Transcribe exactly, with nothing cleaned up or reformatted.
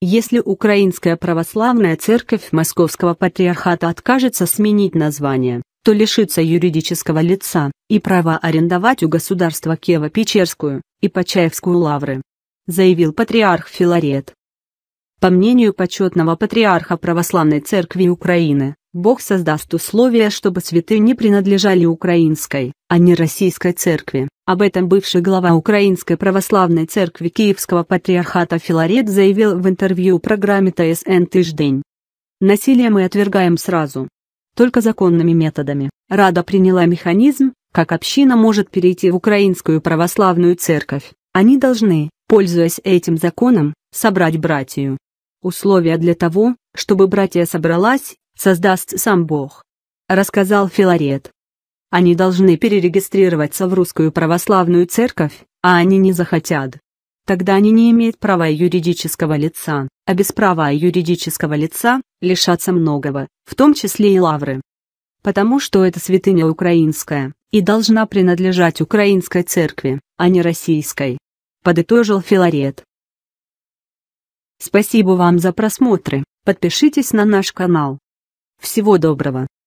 Если Украинская Православная Церковь Московского Патриархата откажется сменить название, то лишится юридического лица и права арендовать у государства Киево-Печерскую и Почаевскую лавры, заявил патриарх Филарет. По мнению почетного патриарха Православной Церкви Украины, Бог создаст условия, чтобы святыни принадлежали украинской, а не российской церкви. Об этом бывший глава Украинской Православной Церкви Киевского Патриархата Филарет заявил в интервью программе Т С Н «Тиждень». Насилие мы отвергаем сразу. Только законными методами. Рада приняла механизм, как община может перейти в Украинскую Православную Церковь. Они должны, пользуясь этим законом, собрать братью. Условия для того, чтобы братья собралась, создаст сам Бог, рассказал Филарет. Они должны перерегистрироваться в Русскую Православную Церковь, а они не захотят. Тогда они не имеют права юридического лица, а без права юридического лица лишатся многого, в том числе и лавры. Потому что это святыня украинская, и должна принадлежать украинской церкви, а не российской, подытожил Филарет. Спасибо вам за просмотры, подпишитесь на наш канал. Всего доброго.